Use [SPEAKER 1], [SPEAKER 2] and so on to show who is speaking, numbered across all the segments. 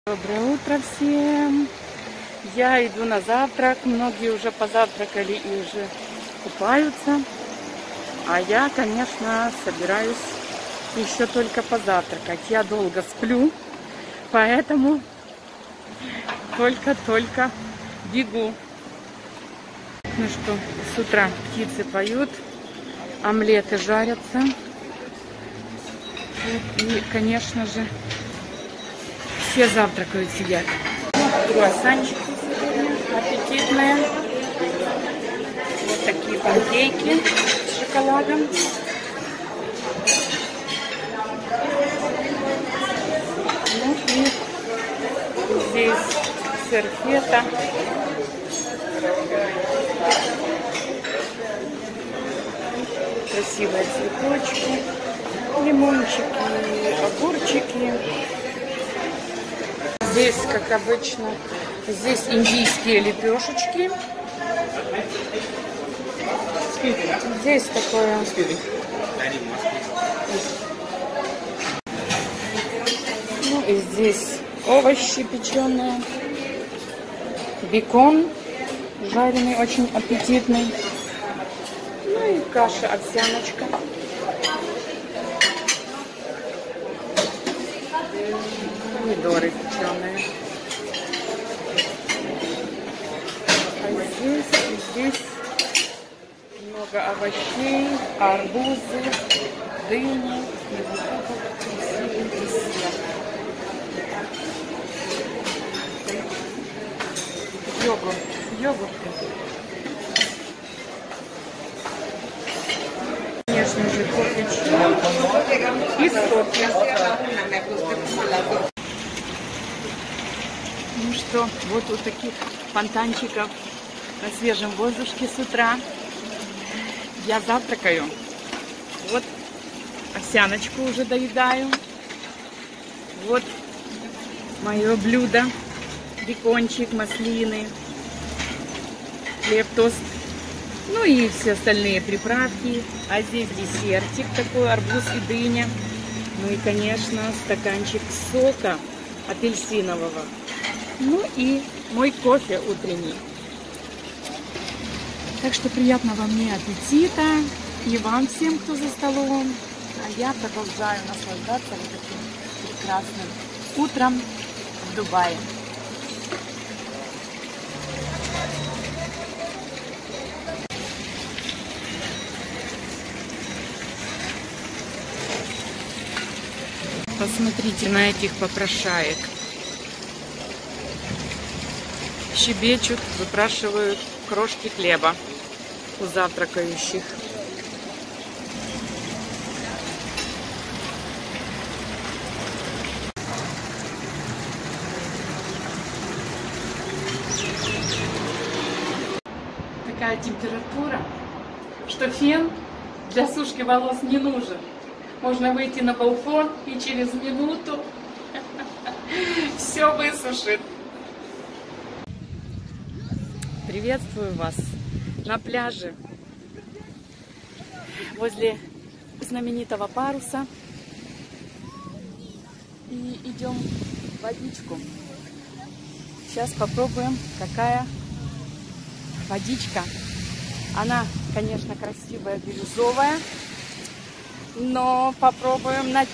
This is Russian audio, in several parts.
[SPEAKER 1] Доброе утро всем! Я иду на завтрак. Многие уже позавтракали и уже купаются. А я, конечно, собираюсь еще только позавтракать. Я долго сплю, поэтому только бегу. Ну что, с утра птицы поют, омлеты жарятся. И, конечно же, все завтракают, сидят. Круассанчики аппетитные. Вот такие панкейки с шоколадом. Ну и здесь сыр фета. Красивые цветочки, лимончики, огурчики. Здесь, как обычно, здесь индийские лепешечки. Здесь такое... Ну и здесь овощи печеные. Бекон жареный, очень аппетитный. Ну и каша, овсяночка. Помидоры печеные. А здесь много овощей, арбузы, дыни. И вот это красивый десерт. Йогурты. Конечно же, кофе и соки. Ну что, вот у таких фонтанчиков на свежем воздухе с утра я завтракаю. Вот овсяночку уже доедаю. Вот мое блюдо. Бекончик, маслины, хлеб, тост. Ну и все остальные приправки. А здесь десертик такой, арбуз и дыня. Ну и, конечно, стаканчик сока апельсинового. Ну и мой кофе утренний. Так что приятного мне аппетита. И вам всем, кто за столом. А я продолжаю наслаждаться вот таким прекрасным утром в Дубае. Посмотрите на этих попрошаек. Щебечут, выпрашивают крошки хлеба у завтракающих. Такая температура, что фен для сушки волос не нужен. Можно выйти на балкон и через минуту все высушит. Приветствую вас на пляже возле знаменитого паруса. И идем в водичку. Сейчас попробуем, какая водичка. Она, конечно, красивая, бирюзовая. Но попробуем, на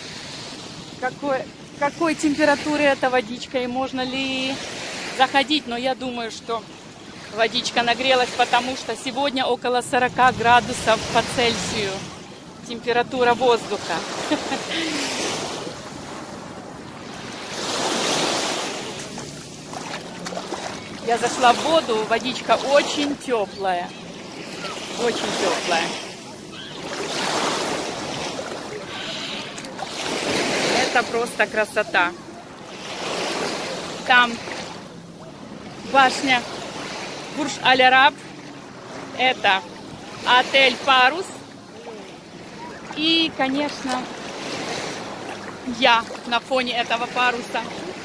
[SPEAKER 1] какой температуре эта водичка и можно ли заходить. Но я думаю, что водичка нагрелась, потому что сегодня около 40 градусов по Цельсию температура воздуха. Я зашла в воду, водичка очень теплая. Очень теплая. Это просто красота. Там башня Бурдж-Аль-Араб. Это отель Парус. И, конечно, я на фоне этого паруса.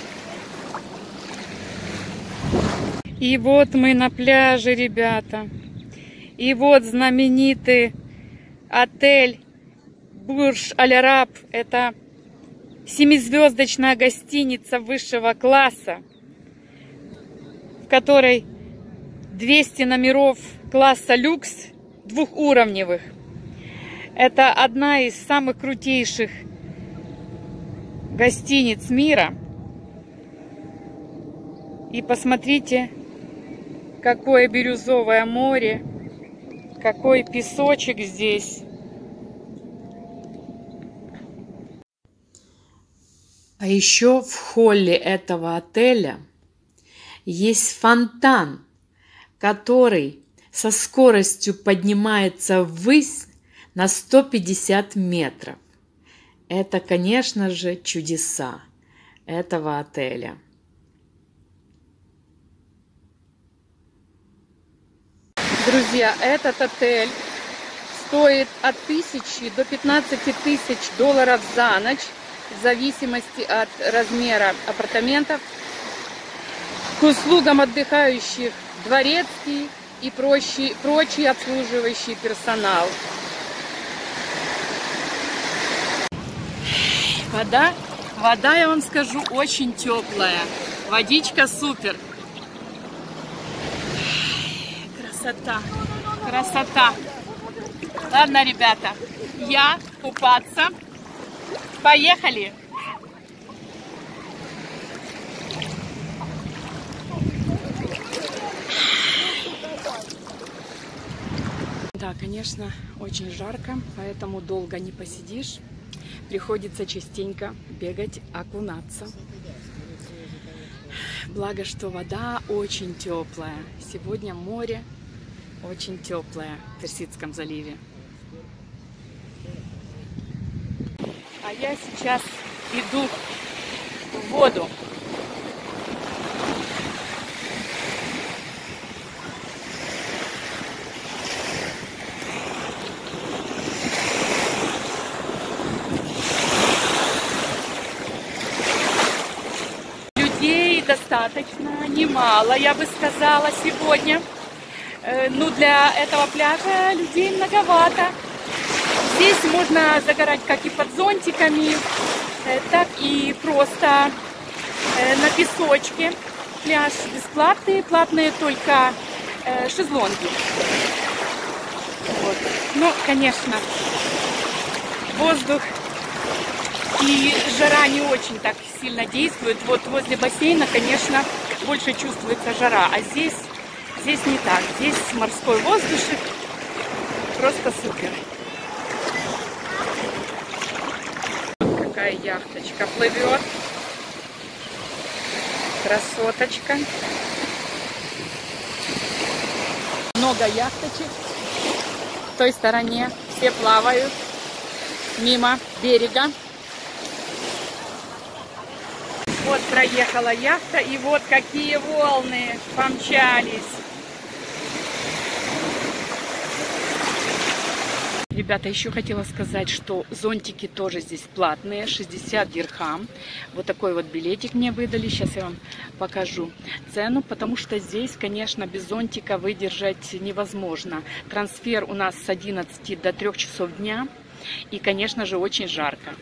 [SPEAKER 1] И вот мы на пляже, ребята. И вот знаменитый отель Бурдж-Аль-Араб. Это семизвездочная гостиница высшего класса, в которой 200 номеров класса люкс двухуровневых. Это одна из самых крутейших гостиниц мира. И посмотрите, какое бирюзовое море, какой песочек здесь. А еще в холле этого отеля есть фонтан, который со скоростью поднимается ввысь на 150 метров. Это, конечно же, чудеса этого отеля. Друзья, этот отель стоит от 1000 до 15 тысяч долларов за ночь, в зависимости от размера апартаментов. К услугам отдыхающих дворецкий и прочий обслуживающий персонал. Вода, я вам скажу, очень теплая. Водичка супер. Красота. Ладно, ребята, я купаться. Поехали. Да, конечно, очень жарко, поэтому долго не посидишь. Приходится частенько бегать, окунаться. Благо, что вода очень теплая. Сегодня море очень теплое в Персидском заливе. А я сейчас иду в воду. Людей достаточно, немало, я бы сказала, сегодня. Ну, для этого пляжа людей многовато. Здесь можно загорать как и под зонтиками, так и просто на песочке. Пляж бесплатный, платные только шезлонги. Вот. Но, конечно, воздух и жара не очень так сильно действует. Вот возле бассейна, конечно, больше чувствуется жара, а здесь не так. Здесь морской воздушек просто супер. Какая яхточка плывет. Красоточка. Много яхточек. В той стороне все плавают мимо берега. Вот проехала яхта, и вот какие волны помчались. Ребята, еще хотела сказать, что зонтики тоже здесь платные, 60 дирхам. Вот такой вот билетик мне выдали. Сейчас я вам покажу цену, потому что здесь, конечно, без зонтика выдержать невозможно. Трансфер у нас с 11 до 3 часов дня. И, конечно же, очень жарко.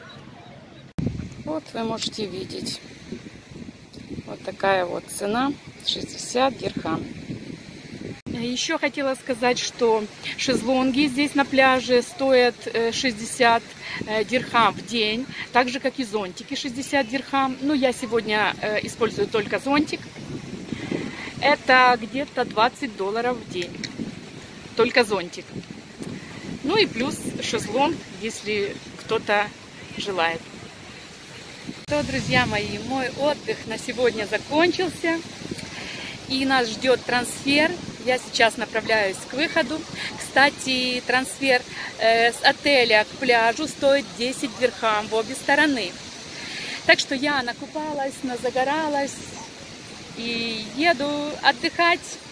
[SPEAKER 1] Вот вы можете видеть. Вот такая вот цена, 60 дирхам. Еще хотела сказать, что шезлонги здесь на пляже стоят 60 дирхам в день, так же как и зонтики 60 дирхам. Но я сегодня использую только зонтик. Это где-то 20 долларов в день. Только зонтик. Ну и плюс шезлонг, если кто-то желает. Что, друзья мои, мой отдых на сегодня закончился. И нас ждет трансфер. Я сейчас направляюсь к выходу. Кстати, трансфер с отеля к пляжу стоит 10 дирхам в обе стороны. Так что я накупалась, назагоралась и еду отдыхать.